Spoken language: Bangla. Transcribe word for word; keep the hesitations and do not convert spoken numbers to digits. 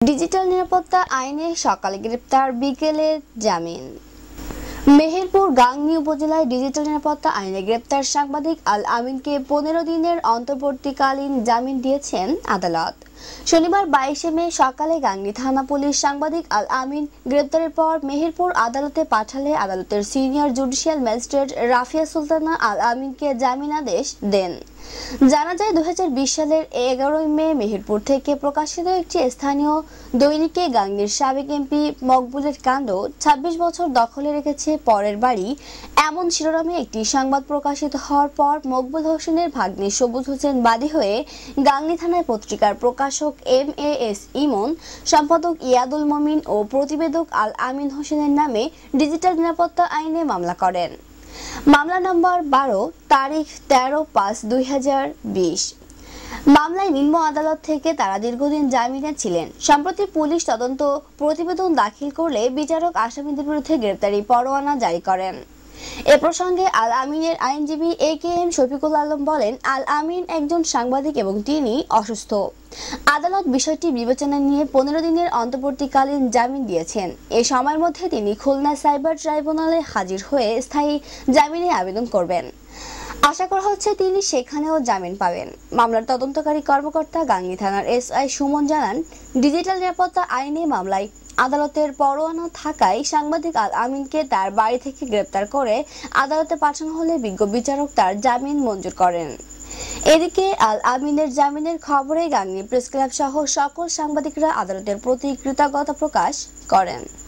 ডিজিটাল নিরাপত্তা আইনে সকালে গ্রেপ্তার, বিকেলে জামিন। মেহেরপুর গাংনী উপজেলায় ডিজিটাল নিরাপত্তা আইনে গ্রেপ্তার সাংবাদিক আল আমিনকে পনেরো দিনের অন্তর্বর্তীকালীন জামিন দিয়েছেন আদালত। শনিবার বাইশে মে সকালে গাংনী থানা পুলিশ সাংবাদিক আল আমিন গ্রেপ্তারের পর মেহেরপুর আদালতে পাঠালে আদালতের senior judicial magistrate Rafia Sultana Al আমিনকে জামিনাদেশ দেন। জানা যায়, দুই হাজার বিশ সালের এগারোই মে মেহেরপুর থেকে প্রকাশিত একটি স্থানীয় দৈনিকে গাংনীর সাবেক এমপি মকবুলের কাণ্ড, ছাব্বিশ বছর দখলে রেখেছে পরের বাড়ি, এমন শিরোনামে একটি সংবাদ প্রকাশিত হওয়ার পর মকবুল হোসেনের ভাগ্নে সবুজ হোসেন বাদী হয়ে গাংনী থানায় পত্রিকার প্রকাশক এম এ এস ইমন, সম্পাদক ইয়াদুল মমিন ও প্রতিবেদক আল আমিন হোসেনের নামে ডিজিটাল নিরাপত্তা আইনে মামলা করেন। মামলা নম্বর বারো, তারিখ তেরো পাঁচ দুই হাজার বিশ। মামলায় নিম্ন আদালত থেকে তারা দীর্ঘদিন জামিনে ছিলেন। সম্প্রতি পুলিশ তদন্ত প্রতিবেদন দাখিল করলে বিচারক আসামিদের বিরুদ্ধে গ্রেপ্তারি পরোয়ানা জারি করেন। এ প্রসঙ্গে আল আমিনের আইনজীবী A K M Shafiqul Alam বলেন, আল আমিন একজন সাংবাদিক এবং তিনি অসুস্থ। আদালত বিষয়টি বিবেচনায় নিয়ে পনেরো দিনের অন্তর্বর্তীকালীন জামিন দিয়েছেন। এ সময়ের মধ্যে তিনি খুলনা সাইবার ট্রাইব্যুনালে হাজির হয়ে স্থায়ী জামিনে আবেদন করবেন। আশা করা হচ্ছে তিনি সেখানেও জামিন পাবেন। মামলার তদন্তকারী কর্মকর্তা গাংনী থানার এস আই সুমন জানান, ডিজিটাল নিরাপত্তা আইনে মামলায় আদালতের পরোয়ানা থাকায় সাংবাদিক আল আমিনকে তার বাড়ি থেকে গ্রেপ্তার করে আদালতে পাঠানো হলে বিজ্ঞ বিচারক তার জামিন মঞ্জুর করেন। এদিকে আল আমিনের জামিনের খবরে গাংনী প্রেস ক্লাব সহ সকল সাংবাদিকরা আদালতের প্রতি কৃতজ্ঞতা প্রকাশ করেন।